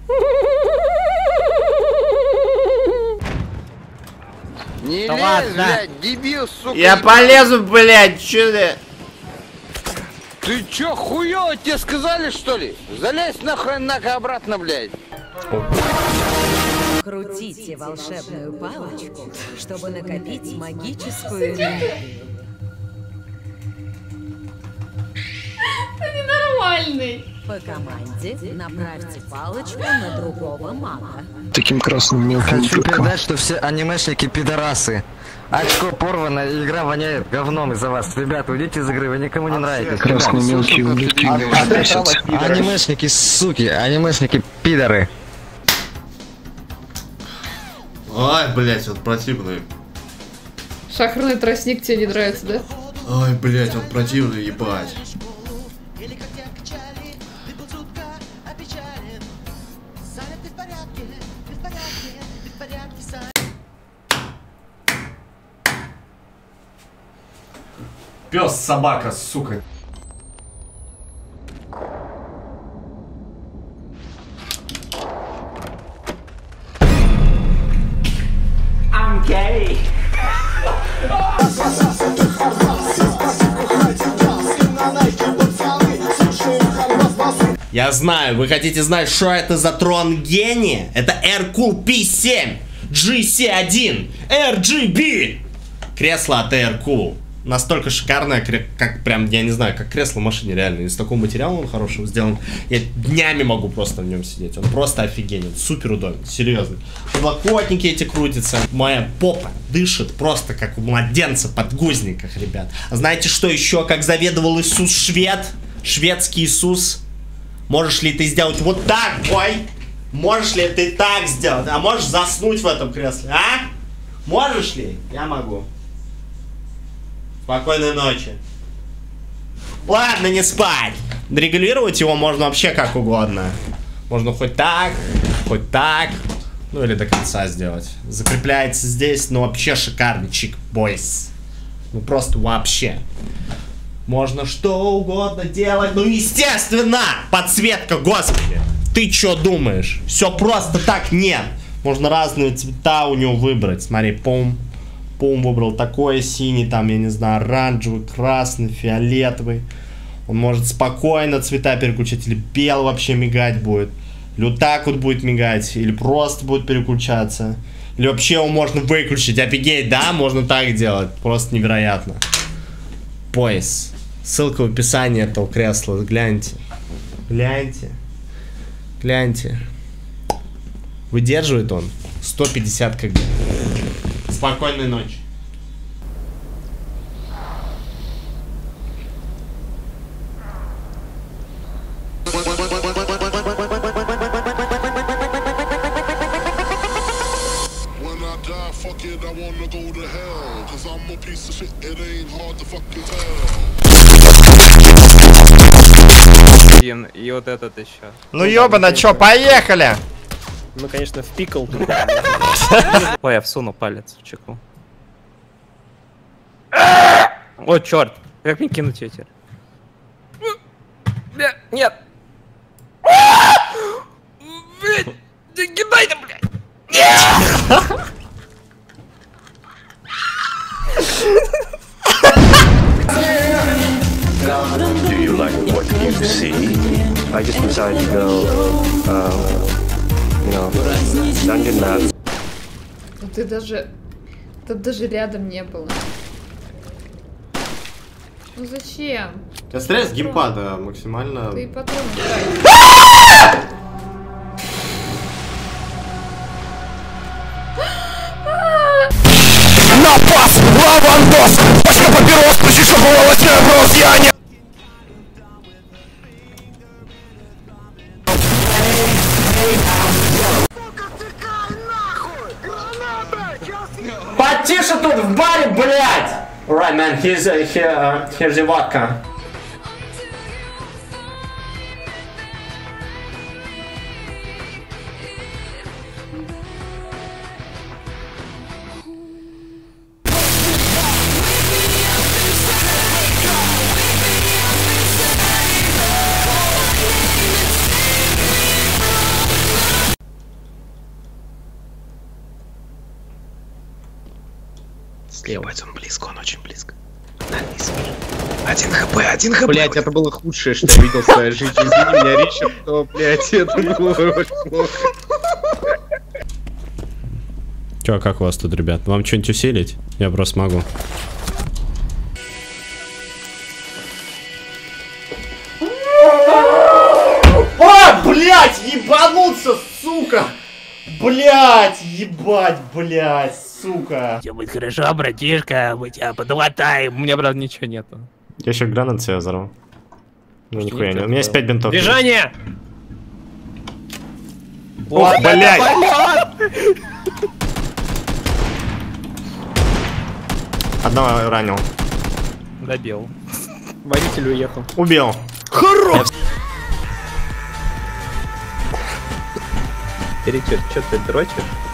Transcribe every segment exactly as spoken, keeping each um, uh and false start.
Не да лезь, ладно. блядь, дебил, сука. Я полезу, блядь, чё ты? Ты чё, хуёво, тебе сказали, что ли? Залезь нахуй, нахуй обратно, блядь. Крутите волшебную палочку, чтобы накопить магическую энергию. Ты ненормальный. По команде направьте палочку на другого мага. Таким красным мелким Хочу ублюдком. передать, что все анимешники пидорасы. Очко порвано, и игра воняет говном из-за вас. Ребята, уйдите из игры, вы никому не нравитесь. Красные мелкие ублюдки бесятся. Анимешники, суки, анимешники, пидоры. Ой, блядь, он противный. Шахрный тростник тебе не нравится, да? Ой, блядь, он противный, ебать. Пес, собака, сука. I'm gay. Я знаю, вы хотите знать, что это за трон гения? Это Aircool пи семь, джи си один, эр джи би. Кресло от Aircool. Настолько шикарное, как прям, я не знаю, как кресло в машине, реально. Из такого материала он хорошего сделан. Я днями могу просто в нем сидеть. Он просто офигенен, супер удобен, серьезно. Подлокотники эти крутятся. Моя попа дышит просто как у младенца в подгузниках, ребят. А знаете, что еще, как заведовал Иисус Швед? Шведский Иисус. Можешь ли ты сделать вот так, ой? Можешь ли ты так сделать? А можешь заснуть в этом кресле, а? Можешь ли? Я могу. Спокойной ночи. Ладно, не спать. Регулировать его можно вообще как угодно. Можно хоть так, хоть так. Ну или до конца сделать. Закрепляется здесь, ну вообще шикарный чик, бойс. Ну просто вообще. Можно что угодно делать. Ну естественно, подсветка, господи. Ты чё думаешь? Все просто так нет. Можно разные цвета у него выбрать. Смотри, пум. Пум выбрал такой синий, там, я не знаю, оранжевый, красный, фиолетовый. Он может спокойно цвета переключать, или белый вообще мигать будет. Или вот так вот будет мигать, или просто будет переключаться. Или вообще его можно выключить, офигеть, да? Можно так делать, просто невероятно. Пояс. Ссылка в описании этого кресла, гляньте. Гляньте. Гляньте. Выдерживает он сто пятьдесят кг. Спокойной ночи. И вот этот еще. Ну ёбана, чё, поехали! Мы, конечно, в пикл. Ой, я всунул палец в чеку. О, черт! Как мне кинуть ее теперь? Нет! Кидай-то, блядь! Do you like what you see? I just decided to go, um, you know, dungeon maps. Ну ты даже... Ты даже рядом не был. Ну зачем? Я стреляю с геймпада максимально. Ты потом играй. Напас! Лавандос! Пачка папирос! Причем волос не оброс! Я не... Потише тут в баре, блядь! Alright, man, here's, uh, here, uh, here's the vodka. слева. Ебать, он близко, он очень близко. Один хп, один хп. Блять, это было худшее, что я видел в своей жизни. Извини меня, Ричард, но, блять, это было очень плохо. Чё, как у вас тут, ребят? Вам что-нибудь усилить? Я просто могу. А, блять, ебануться, сука! Блять, ебать, блять, сука. Все будет хорошо, братишка, мы тебя подлатаем. У меня, правда, ничего нету. Я еще гранат себе взорвал. Ну, нихуя не. У меня есть пять бинтов. Движение! Ох, блять! Одного ранил. Добил. Водитель уехал. Убил. Хорош! Ричард, что ты дрочишь?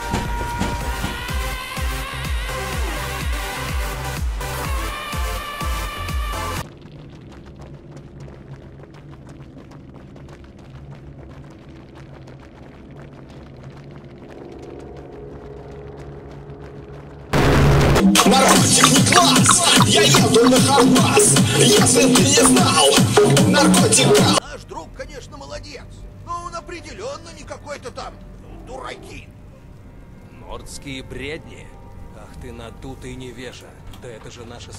Наркотик не класс, я еду на Харбас. Если ты не знал, наркотик. Наш друг, конечно, молодец, но он определенно не какой-то там дураки. Нордские бредни? Ах ты надутый невежа. Да это же наша...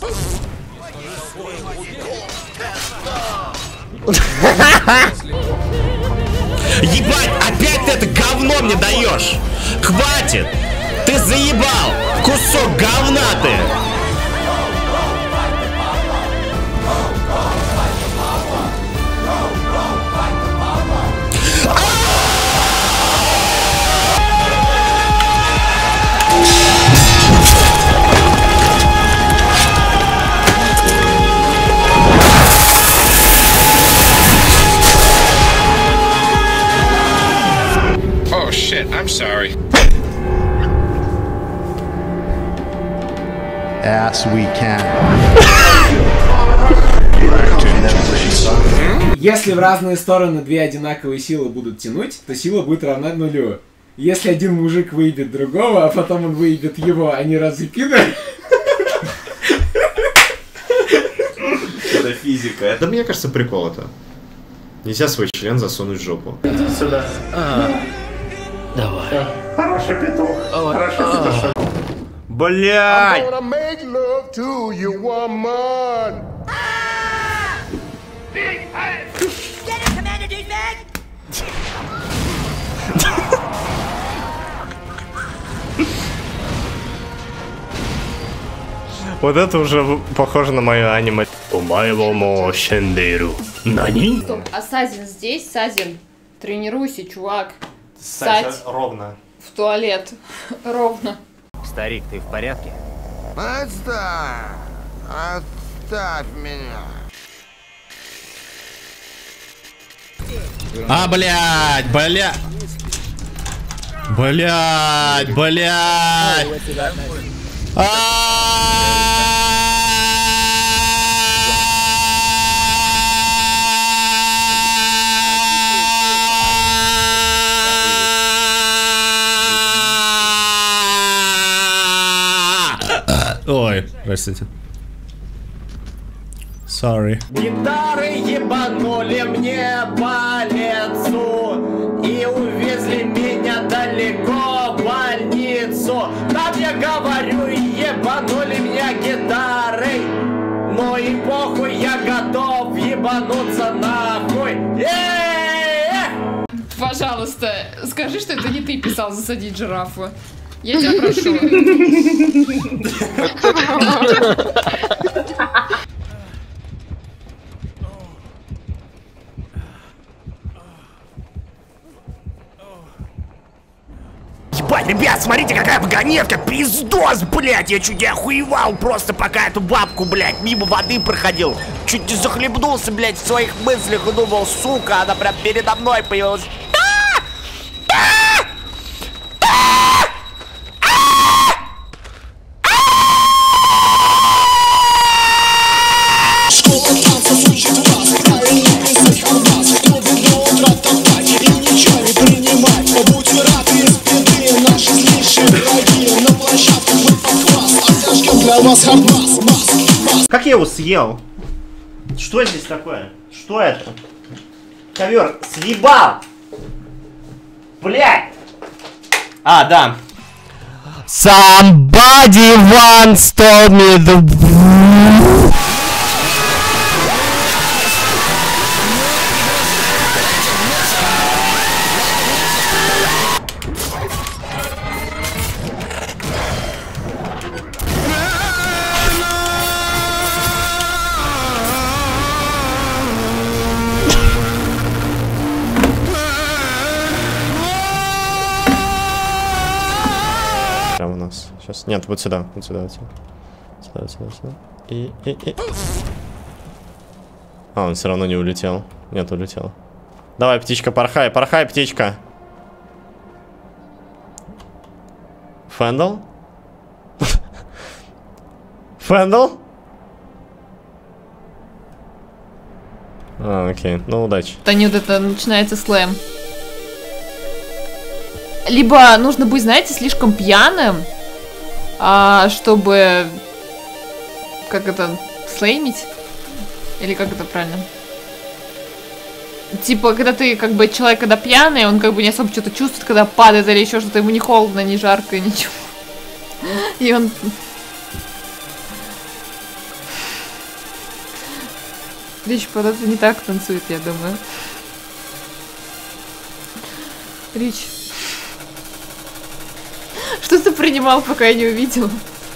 Ебать, опять ты это говно мне даешь! Хватит! Ты заебал! Кусок говна ты! Oh shit, I'm sorry. As we can. Если в разные стороны две одинаковые силы будут тянуть, то сила будет равна нулю. Если один мужик выебет другого, а потом он выебет его, они разве пидоры? Это физика. Это, мне кажется, прикол это. Нельзя свой член засунуть в жопу. Иди сюда. А, давай. Хороший петух. Хороший петух. Блядь! Вот это уже похоже на мое аниме. Нани? Стоп, а Сазин здесь? Сазин, тренируйся, чувак. Сядь Сядь ровно. в туалет. Ровно. Старик, ты в порядке? Отстань! Оставь меня! А, блядь, блядь! Блядь, блядь! Ой, простите. Sorry. Гитары ебанули мне по лицу и увезли меня далеко в больницу. Там я говорю, ебанули меня гитарой. Ну и похуй, я готов ебануться нахуй. Э-э-э! Пожалуйста, скажи, что это не ты писал засадить жирафу. Я тебя прошу. Ебать, ребят, смотрите, какая вагонетка, пиздос, блядь, я чуть не охуевал просто, пока эту бабку, блядь, мимо воды проходил. Чуть не захлебнулся, блядь, в своих мыслях и думал, сука, она прям передо мной появилась. Как я его съел? Что здесь такое? Что это? Ковер съебал! Блядь! А, да. Somebody once told me the... Прямо у нас. Сейчас. Нет, вот сюда. Вот сюда, вот сюда. Сюда, сюда, сюда. И, и, и. А, он все равно не улетел. Нет, улетел. Давай, птичка, порхай, порхай, птичка. Фэндл? Фэндл? А, окей. Ну, удачи. Да нет, это начинается слэм. Либо нужно быть, знаете, слишком пьяным, а, чтобы... Как это? Слеймить? Или как это правильно? Типа, когда ты, как бы, человек, когда пьяный, он как бы не особо что-то чувствует, когда падает или еще что-то, ему не холодно, не жарко, ничего. И он... Речь, правда, не так танцует, я думаю. Рич. Что ты принимал, пока я не увидел?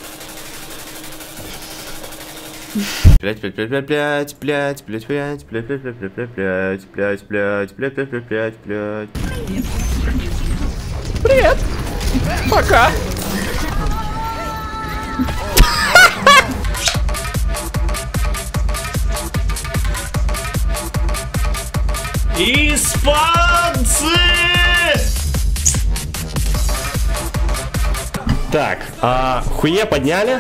Блять, блять, блять, блять, блять, блять, блять, блять, блять, блять, блять, блять, блять, блять, блять, блять, блять, блять. Привет! Пока! Испанцы! Так, а, хуе подняли?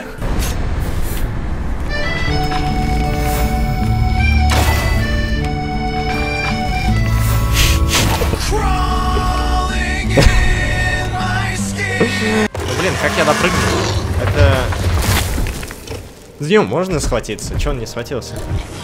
Блин, как я допрыгнул? Это... С ним можно схватиться? Чё он не схватился?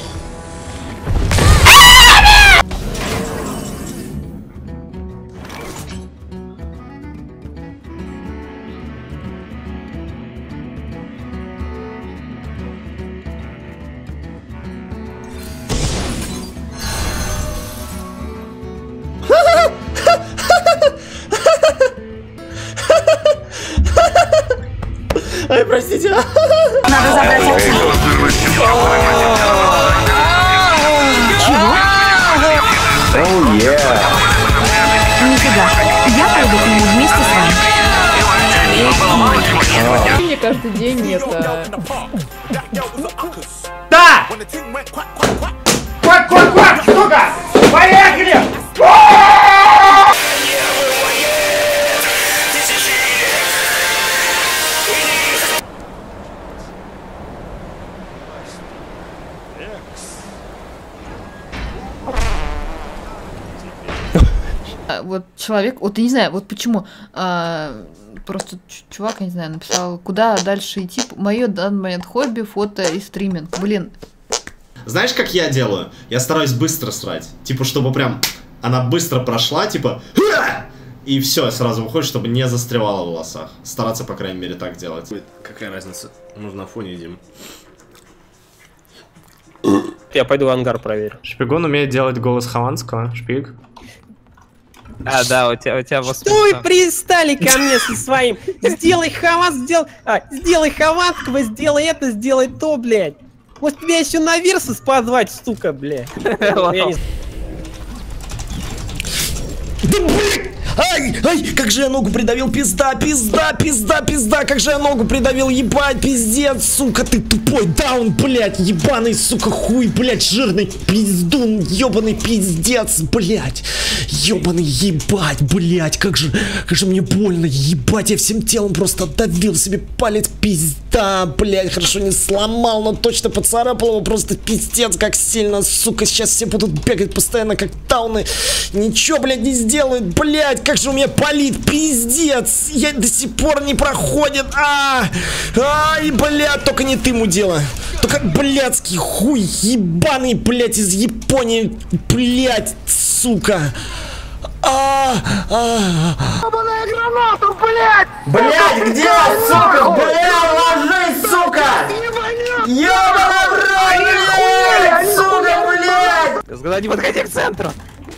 Ай, простите. Надо забрать отца. Чего? Oh, yeah. Нифига. Я пойду к нему вместе с вами. Мне каждый день это... Да! Квак-квак-квак, сука! Поехали! Вот человек, вот я не знаю, вот почему, а, просто чувак, я не знаю, написал, куда дальше идти, мое данный момент хобби, фото и стриминг, блин. Знаешь, как я делаю? Я стараюсь быстро срать, типа, чтобы прям она быстро прошла, типа, и все, сразу выходит, чтобы не застревала в волосах. Стараться, по крайней мере, так делать. Какая разница? Мы на фоне едим. Я пойду в ангар проверю. Шпигун умеет делать голос Хованского. Шпиг. А, да, у тебя, у тебя вот... Что вы пристали ко мне со своим? Сделай Хованс, сделай... А, сделай Хованского, сделай это, сделай то, блядь. Может, тебя еще на Версус позвать, сука, блядь. Ай, ай, как же я ногу придавил, пизда, пизда, пизда, пизда, как же я ногу придавил, ебать, пиздец, сука, ты тупой, даун, блядь, ебаный, сука, хуй, блядь, жирный пиздун, ебаный пиздец, блядь, ебаный, ебать, блядь, как же, как же мне больно, ебать, я всем телом просто отдавил себе палец, пизда, блядь, хорошо не сломал, но точно поцарапал его, просто пиздец, как сильно, сука, сейчас все будут бегать постоянно, как тауны, ничего, блядь, не сделают, блядь. блядь, как же у меня палит, пиздец. Я до сих пор не проходит. А, ай, блядь, только не ты, мудила. Только блядский хуй ебаный, блядь, из Японии, блядь, сука. А, а, Ебаная граната, блядь! Блядь, где, сука? Блядь, ложись, сука! Ёбаный в рот, блядь, сука, блядь! Сказать, не подходи к центру.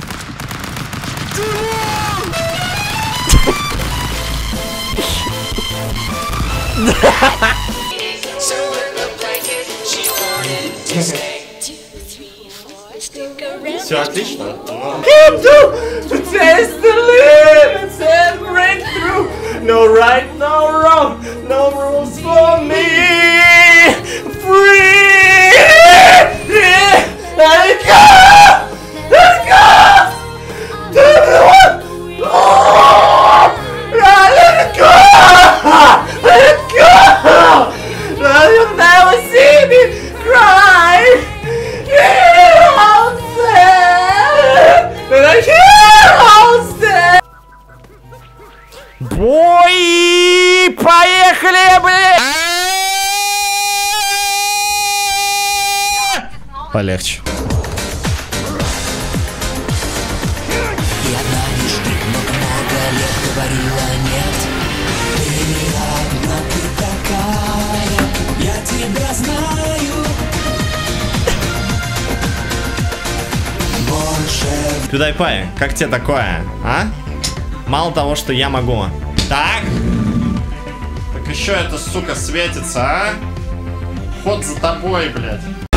Все отлично. No right, no wrong, no rules for me. Free. Let it go. Let it go. Let it go. Let it go. You'll never see me cry. Бой! Поехали, блядь! Полегче. PewDiePie, как тебе такое, а? Мало того, что я могу. Так. Так еще эта сука светится, а? Ход за тобой, блядь.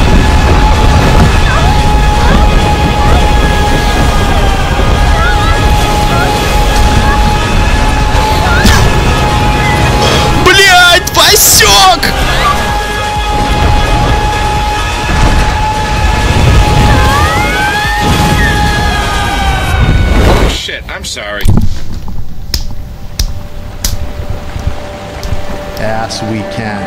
Блядь, посек! Shit, I'm sorry. As we can.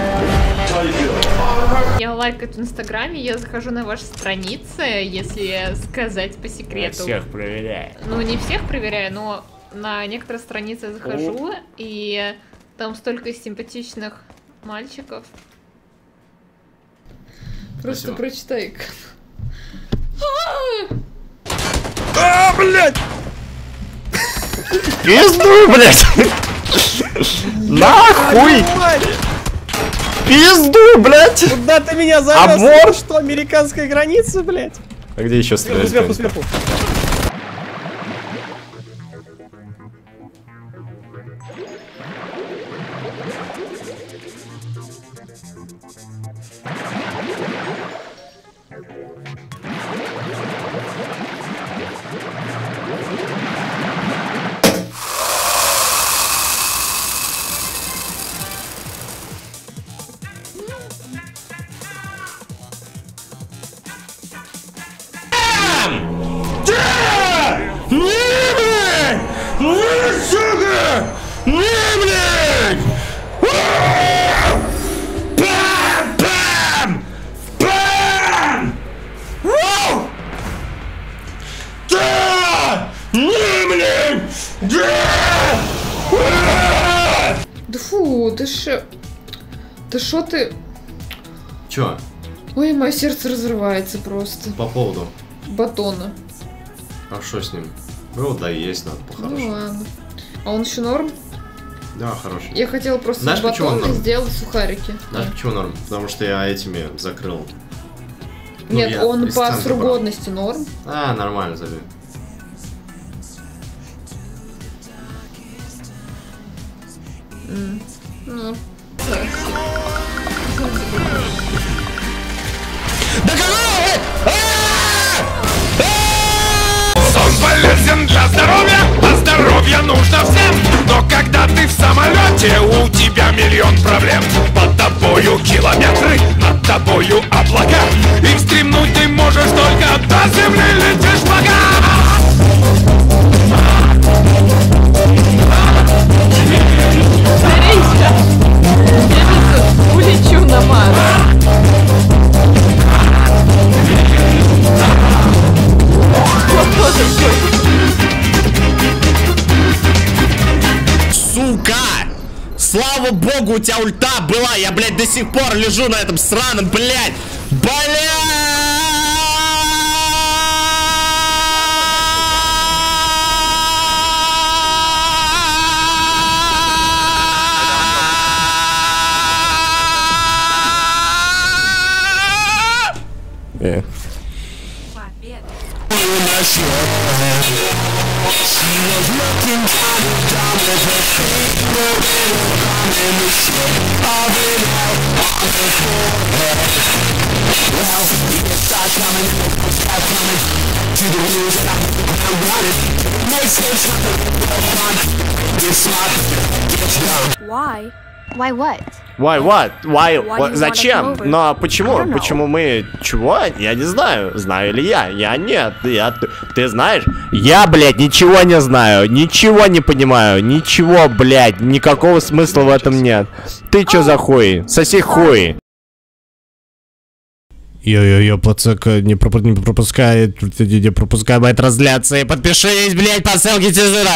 Я лайкаю в Инстаграме, я захожу на ваши страницы, если сказать по секрету. Я всех проверяю. Ну, не всех проверяю, но на некоторые страницы я захожу, и там столько симпатичных мальчиков. Просто Спасибо. прочитай. А, блядь! Пизду, блядь! Нахуй! Пизду, блядь! Куда ты меня завез? Аборт! Что, американская граница, блядь? А где еще стрелять? Сверху, сверху. Да фу, ты шо... Да шо ты... Чё? Ой, мое сердце разрывается просто. По поводу? Батона. А что с ним? Ну да, есть надо по-хорошему. Ну ладно. А он еще норм? Да, хороший. Я хотела просто Знаешь, почему он батон и норм? сделать сухарики. Знаешь, Да. почему норм? Потому что я этими закрыл. Ну, Нет, я он из по центра срок брал. годности норм. А, нормально, забей. М, Ну, Сон полезен для здоровья, а здоровье нужно всем. Но когда ты в самолете, у тебя миллион проблем. Под тобою километры, над тобою облака. И стремнуть ты можешь только до земли, летишь пока. улечу на Марс. Вот тоже сука! Слава богу, у тебя ульта была. Я, блядь, до сих пор лежу на этом сраном, блядь. Блядь. Why? Why what? Why what? Why? Why do you wanna Зачем? come over? Но I почему? don't know. Почему мы... Чего? Я не знаю. Знаю ли я? Я нет. Я... Ты знаешь? Я, блядь, ничего не знаю. Ничего не понимаю. Ничего, блядь. Никакого смысла в этом нет. Ты чё за хуй? Соси хуй. Йо-йо-йо, пацак, не, пропу не пропускай, не пропускай мои трансляции. Подпишись, блядь, по ссылке снизу.